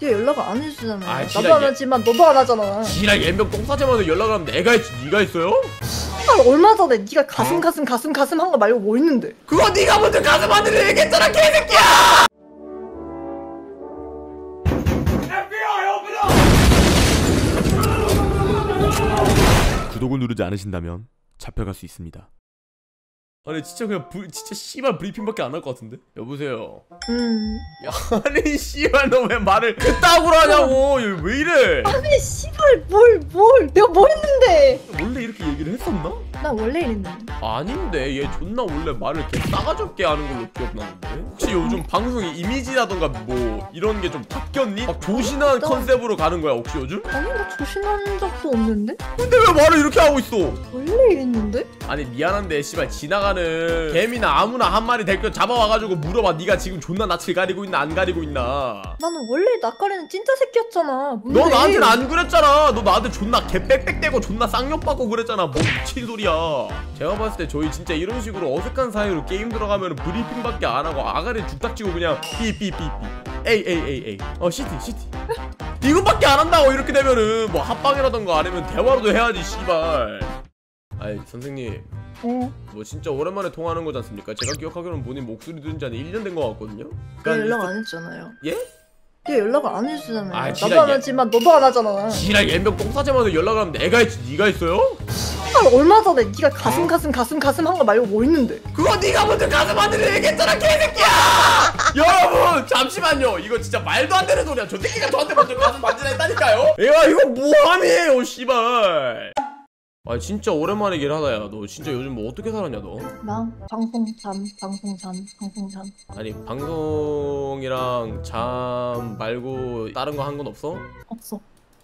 얘 연락을 안 해주잖아. 아, 나도 안 하지만 너도 안 하잖아. 지랑 연병 똥 싸자마자 연락을 하면 내가 했지 네가 했어요? 얼마 전에 네가 가슴 한 거 말고 뭐 있는데? 그거 네가 먼저 가슴 하늘을 얘기했잖아 개새끼야! 구독을 누르지 않으신다면 잡혀갈 수 있습니다. 아니 진짜 그냥 진짜 씨발 브리핑밖에 안 할 것 같은데? 여보세요. 야, 아니 씨발 너 왜 말을 그따구로 하냐고. 왜 이래? 아니 씨발 뭘 내가 뭐 했는데? 원래 이렇게 얘기를 했었나? 나 원래 이랬는데. 아닌데 얘 존나 원래 말을 개 싸가지 없게 하는 걸로 기억나는데? 혹시 요즘 방송의 이미지라던가 뭐 이런 게 좀 바뀌었니? 막 조신한 컨셉으로 가는 거야 혹시 요즘? 아니 나 조신한 적도 없는데? 근데 왜 말을 이렇게 하고 있어? 원래 이랬는데? 아니 미안한데 씨발 지나가는 개미나 아무나 한 마리 데리고 잡아와가지고 물어봐. 네가 지금 존나 낯을 가리고 있나 안 가리고 있나? 나는 원래 낯가리는 진짜 새끼였잖아. 뭔데? 너 나한테는 안 그랬잖아. 너 나한테 존나 개 빽빽대고 존나 쌍욕받고 그랬잖아. 뭐 미친 소리야. 제가 봤을 때 저희 진짜 이런 식으로 어색한 사이로 게임 들어가면 브리핑밖에 안 하고 아가리 죽닥치고 그냥 삐삐삐삐 에이 시티 이것밖에 안 한다고. 이렇게 되면은 뭐 합방이라던가 아니면 대화로도 해야지 씨발. 아이 선생님 뭐 진짜 오랜만에 통화하는 거지 않습니까? 제가 기억하기로는 본인 목소리 들은 지 한 1년 된 거 같거든요? 얘 연락 안 했잖아요. 예? 얘 연락을 안 해주잖아요. 아, 나도 안 하지만 너도 안 하잖아. 지랑 연병 똥 싸자마자 연락을 하면 내가 했지 네가 했어요? 얼마 전에 네가 가슴 한 거 말고 뭐 있는데? 그거 네가 먼저 가슴 하늘을 얘기했잖아 개새끼야! 여러분 잠시만요. 이거 진짜 말도 안 되는 소리야. 저 새끼가 저한테 먼저 가슴 만지라 했다니까요? 야 이거 뭐함이에요 씨발. 아 진짜 오랜만이긴 하다. 야 너 진짜 요즘 뭐 어떻게 살았냐 너? 나 방송 잠. 아니 방송이랑 잠 말고 다른 거 한 건 없어? 없어.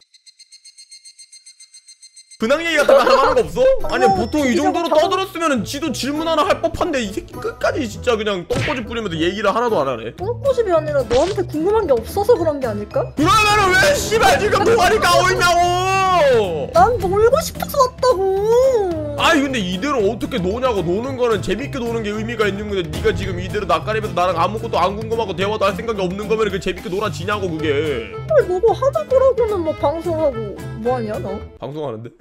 근황 얘기 같은 거 하는 거 없어? 아니 보통 이 정도로 진짜 떠들었으면은 지도 질문 하나 할 법한데 이 새끼 끝까지 진짜 그냥 똥꼬집 부리면서 얘기를 하나도 안 하네. 똥꼬집이 아니라 너한테 궁금한 게 없어서 그런 게 아닐까? 그러면은 왜 씨발 지금 동아리 까고 있냐고! 난 놀고 싶어서 왔다고. 아니 근데 이대로 어떻게 노냐고. 노는 거는 재밌게 노는 게 의미가 있는 건데 네가 지금 이대로 낯가리면서 나랑 아무것도 안 궁금하고 대화도 할 생각이 없는 거면 그 재밌게 놀아지냐고 그게. 너도 하다 그러고는 뭐 방송하고 뭐하냐 너? 방송하는데?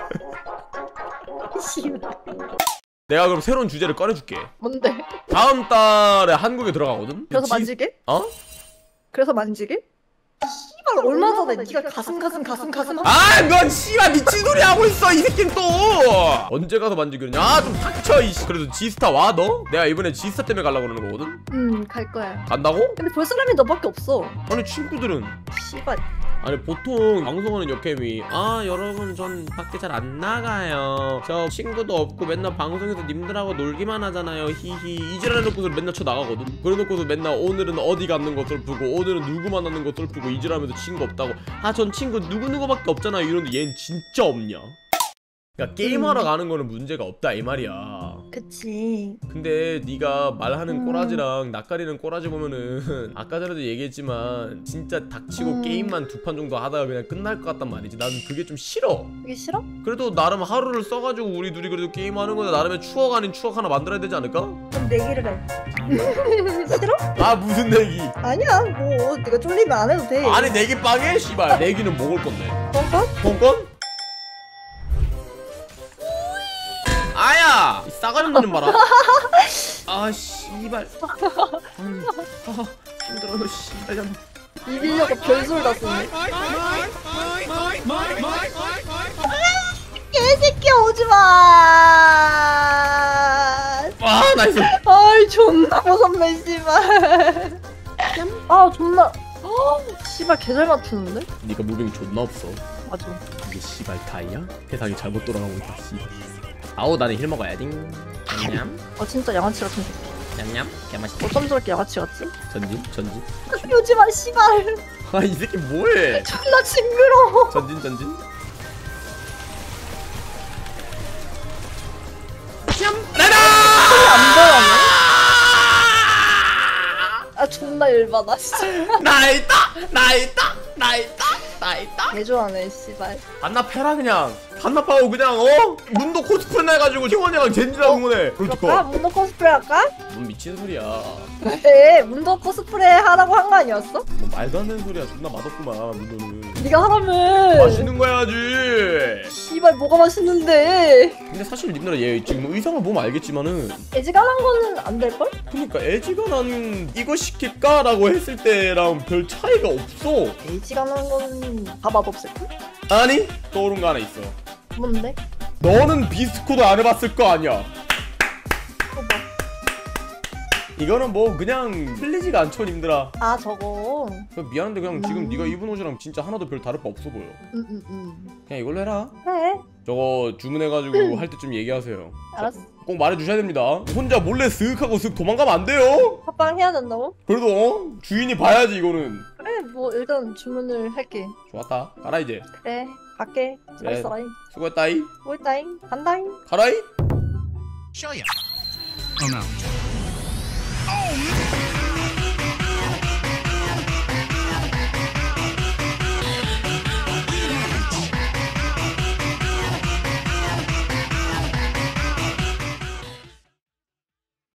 씨발. 내가 그럼 새로운 주제를 꺼내줄게. 뭔데? 다음 달에 한국에 들어가거든? 그래서 만지게? 어? 그래서 만지게? 씨발 얼마 전에 네가 가슴 아, 넌 씨발 미친 소리 하고 있어 이 새끼는 또. 언제 가서 만지기로냐? 아, 좀 닥쳐 이씨. 그래도 지스타 와 너? 내가 이번에 지스타 때문에 가려고 그러는 거거든? 갈 거야. 간다고? 근데 볼 사람이 너밖에 없어. 아니 친구들은? 씨발. 아니 보통 방송하는 역캠이 아 여러분 전 밖에 잘 안 나가요. 저 친구도 없고 맨날 방송에서 님들하고 놀기만 하잖아요. 히히 이지랄 해놓고서 맨날 쳐 나가거든. 그래놓고서 맨날 오늘은 어디 갔는 거 슬프고 오늘은 누구 만나는 거 슬프고 이지랄하면서 친구 없다고. 아 전 친구 누구누구밖에 없잖아요 이러는데 얜 진짜 없냐? 야 게임하러 가는 거는 문제가 없다 이 말이야. 그치. 근데 네가 말하는 꼬라지랑 낯가리는 꼬라지 보면은 아까 전에도 얘기했지만 진짜 닥치고 게임만 2판 정도 하다가 그냥 끝날 것 같단 말이지. 나는 그게 좀 싫어. 그게 싫어? 그래도 나름 하루를 써가지고 우리 둘이 그래도 게임하는 건데 나름의 추억 아닌 추억 하나 만들어야 되지 않을까? 그럼 내기를 해. 싫어? 아 무슨 내기? 아니야 뭐 네가 쫄리면 안 해도 돼. 아니 내기 빵에? 씨발 내기는 먹을 건데. 뻥건? 아야! 이 싸가지 없는 놈 봐라. 아 씨발. 아니 힘들어 씨발. 이기려고 별소리 다 쓰네. 개새끼야 오지마. 아 나이스. 아이 존나 무섭네 씨발. 아 존나. 씨발 개잘 맞추는데? 니가 무빙 존나 없어. 맞아. 이게 씨발 다이야? 세상이 잘못 돌아가고 있다 씨발. 아우 나는 힐 먹어야지. 냠냠. 아 진짜 양아치 같은 새끼. 냠냠. 개맛있다. 어쩜 저렇게 양아치 같지? 전진. 오지마 씨발. 아 이 새끼 뭐해? 존나 징그러워. 전진. 나다! 안 보여네. 아 존나 열받아 진짜. 나 있다. 개 좋아하네 씨발. 안나 패라 그냥. 반납하고 그냥 문도 코스프레 해가지고 시원이랑 젠지랑 응원해. 그럴까? 문도 코스프레 할까? 뭔 미친 소리야. 왜? 문도 코스프레 하라고 한 거 아니었어? 뭐 말도 안 되는 소리야. 존나 맛없구만 문도는. 네가 하라며. 맛있는 거 해야지. 씨발 뭐가 맛있는데. 근데 사실 님들아 얘 지금 의상을 보면 알겠지만은 애지간한 거는 안 될걸? 그니까 애지간한 이거 시킬까라고 했을 때랑 별 차이가 없어. 애지간한 거는 다 맛없을걸? 아니 떠오른 거 하나 있어. 뭔데? 너는 비스코도 안 해봤을 거 아니야. 봐봐. 이거는 뭐 그냥 틀리지가 않죠 님들아. 아 저거. 미안한데 그냥 지금 네가 입은 옷이랑 진짜 하나도 별 다를 바 없어 보여. 그냥 이걸로 해라. 그래. 저거 주문해가지고 할 때 좀 얘기하세요. 알았어. 꼭 말해주셔야 됩니다. 혼자 몰래 쓱 하고 쓱 도망가면 안 돼요. 합방 해야 된다고? 그래도 주인이 봐야지 이거는. 그래 뭐 일단 주문을 할게. 좋았다. 가라 이제. 그래 갈게. 잘 그래. 써라잉. 수고했다이. 뭐 있다잉? 간다잉. 가라이. Show ya. Oh no. Oh man.